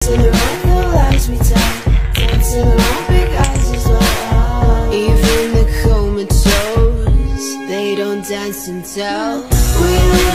dancing around the lies we tell, dancing around big eyes as well. Even the comatose, they don't dance and tell. We